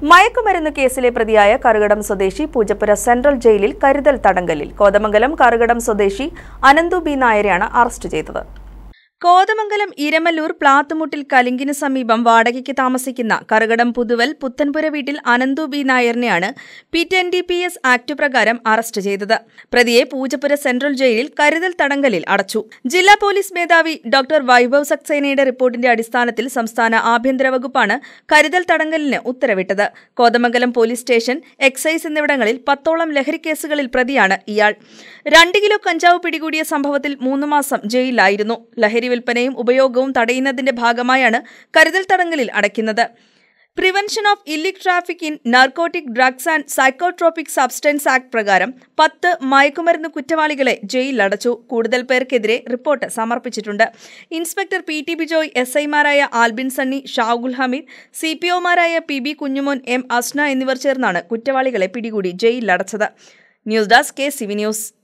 മയക്കുമരുന്ന് കേസിലെ പ്രതിയായ കറുകടം സ്വദേശി പൂജപ്പുര സെൻട്രൽ ജയിലിൽ കരുതൽ തടങ്കലിൽ. കോതമംഗലം കറുകടം സ്വദേശി അനന്തു ബി നായരെയാണ് അറസ്റ്റ് ചെയ്തത്. കോതമംഗലം ഇരമല്ലൂർ പ്ലാത്തുമുട്ടിൽ കലിങ്കിന് സമീപം വാടകയ്ക്ക് താമസിക്കുന്ന കറുകടം പുതുവൽ പുത്തൻപുര വീട്ടിൽ അനന്തു ബി നായരിനെയാണ് PTNDPS ആക്ട് പ്രകാരം അറസ്റ്റ് ചെയ്തത്. പ്രതിയെ പൂജപ്പുര സെൻട്രൽ ജയിലിൽ കരുതൽ തടങ്കലിൽ അടച്ചു. ജില്ലാ പോലീസ് മേധാവി ഡോക്ടർ വൈഭവ് സക്സേനയുടെ റിപ്പോർട്ടിന്റെ അടിസ്ഥാനത്തിൽ സംസ്ഥാന ആഭ്യന്തര വകുപ്പാണ് കരുതൽ തടങ്കലിന് ഉത്തരവിട്ടത്. കോതമംഗലം പോലീസ് സ്റ്റേഷൻ, എക്സൈസ് എന്നിവിടങ്ങളിൽ 10ഓളം ലഹരി കേസുകളിൽ പ്രതിയാണ് ഇയാൾ. 2 കിലോ കഞ്ചാവ് പിടികൂടിയ സംഭവത്തിൽ 3 മാസം ജയിലിലായിരുന്നു. ലഹരി വിൽപ്പനയും ഉപയോഗവും തടയുന്നതിന്റെ ഭാഗമായാണ് കരുതൽ തടങ്കലിൽ അടയ്ക്കുന്നത്. പ്രിവെൻഷൻ ഓഫ് ഇല്ലിക് traffic in narcotic drugs and psychotropic substances act പ്രകാരം 10 മയക്കുമരുന്ന് കുറ്റവാളികളെ ജയിലിലടച്ചു. കൂടുതൽ പേർക്കെതിരെ റിപ്പോർട്ട് സമർപ്പിച്ചിട്ടുണ്ട്. ഇൻസ്പെക്ടർ PT ബിജോയ്, SI-മാരായ ആൽബിൻ സണ്ണി, ഷാഹുൽ ഹമീദ്, CPO-മാരായ PB കുഞ്ഞുമോൻ, M അസ്ന എന്നിവർ ചേർന്നാണ് കുറ്റവാളികളെ പിടികൂടി ജയിലിലടച്ചത്. News desk KCV news.